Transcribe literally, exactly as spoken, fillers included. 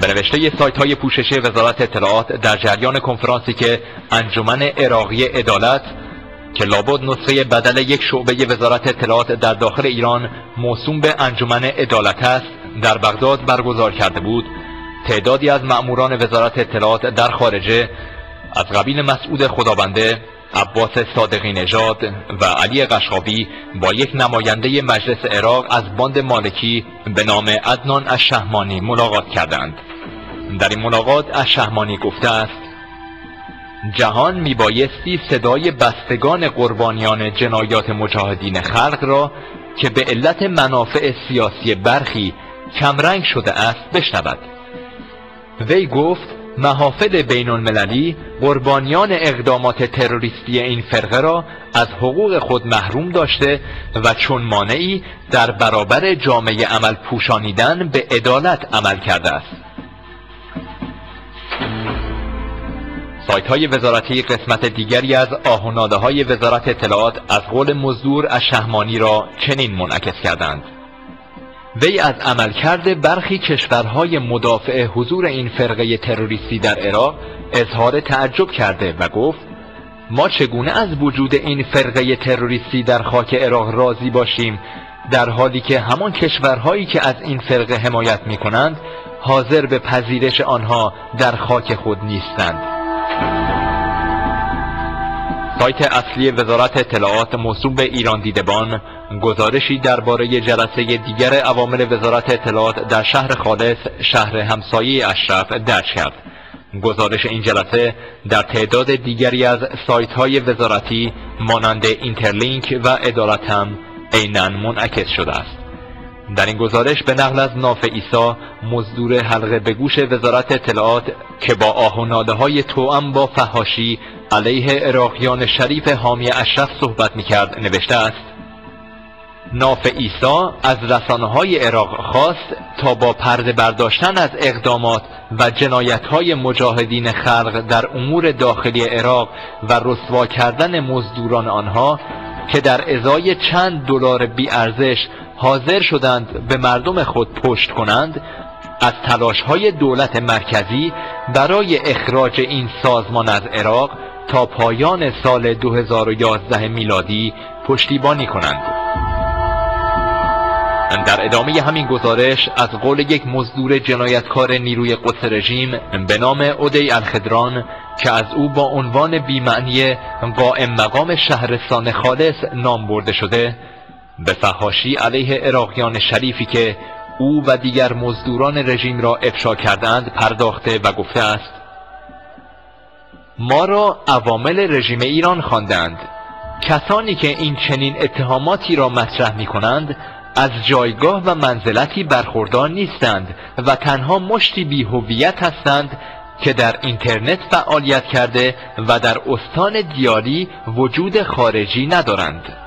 به نوشته سایت های پوششی وزارت اطلاعات در جریان کنفرانسی که انجمن عراقی عدالت که لابد نسخه بدل یک شعبه وزارت اطلاعات در داخل ایران موسوم به انجمن عدالت است در بغداد برگزار کرده بود، تعدادی از مأموران وزارت اطلاعات در خارجه از قبیل مسعود خدابنده، عباس صادقی نژاد و علی قشقابی با یک نماینده مجلس عراق از باند مالکی به نام عدنان الشهمانی ملاقات کردند. در این ملاقات الشهمانی گفته است: جهان میبایستی صدای بستگان قربانیان جنایات مجاهدین خلق را که به علت منافع سیاسی برخی کمرنگ شده است بشنود. وی گفت محافل بین المللی قربانیان اقدامات تروریستی این فرقه را از حقوق خود محروم داشته و چون مانعی در برابر جامعه عمل پوشانیدن به عدالت عمل کرده است. سایت های وزارتی قسمت دیگری از آه و ناله های وزارت اطلاعات از قول مزدور الشهمانی را چنین منعکس کردند: وی از عملکرد برخی کشورهای مدافع حضور این فرقه تروریستی در عراق اظهار تعجب کرده و گفت ما چگونه از وجود این فرقه تروریستی در خاک عراق راضی باشیم در حالی که همان کشورهایی که از این فرقه حمایت می کنند حاضر به پذیرش آنها در خاک خود نیستند. سایت اصلی وزارت اطلاعات موسوم به ایران دیدبان گزارشی درباره جلسه دیگر عوامل وزارت اطلاعات در شهر خالص، شهر همسایه اشرف درج کرد. گزارش این جلسه در تعداد دیگری از سایت های وزارتی مانند اینترلینک و عدالت هم عیناً منعکس شده است. در این گزارش به نقل از ناف عیسی مزدور حلقه به گوش وزارت اطلاعات که با آه و ناله های توأم با فحاشی علیه عراقیان شریف حامی اشرف صحبت میکرد نوشته است: ناف عیسی از رسانه‌های عراق خواست تا با پرده برداشتن از اقدامات و جنایت‌های مجاهدین خلق در امور داخلی عراق و رسوا کردن مزدوران آنها که در ازای چند دلار بی‌ارزش حاضر شدند به مردم خود پشت کنند، از تلاش‌های دولت مرکزی برای اخراج این سازمان از عراق تا پایان سال دو هزار و یازده میلادی پشتیبانی کنند. در ادامه همین گزارش از قول یک مزدور جنایتکار نیروی قدس رژیم به نام عدی الخضران که از او با عنوان بی‌معنی قائم مقام شهرستان خالص نام برده شده، به فحاشی علیه عراقیان شریفی که او و دیگر مزدوران رژیم را افشا کردند پرداخته و گفته است: ما را عوامل رژیم ایران خواندند. کسانی که این چنین اتهاماتی را مطرح می کنند از جایگاه و منزلتی برخوردار نیستند و تنها مشتی بی هویت هستند که در اینترنت فعالیت کرده و در استان دیاری وجود خارجی ندارند.